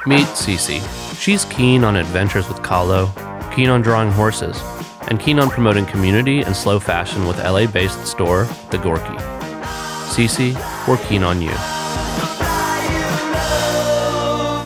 Meet Cece. She's keen on adventures with Kahlo, keen on drawing horses, and keen on promoting community and slow fashion with LA-based store, The Gorky. Cece, we're keen on you.